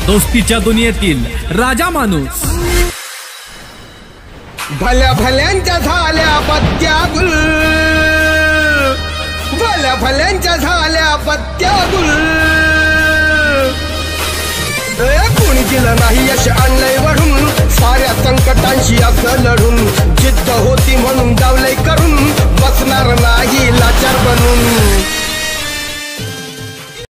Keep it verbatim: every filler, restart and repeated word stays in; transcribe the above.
दोस्तीच्या दुनियेतील राजा माणूस। भल्या भल्यांच्या झाल्या पत्त्या गुल, भल्या भल्यांच्या झाल्या पत्त्या गुल। कोणी दिलं नाही यश आणलंय वढून, साऱ्या संकटांशी असं लढून। जिद्द होती म्हणून डावलंय करून, बसणार नाही लाचार बनून।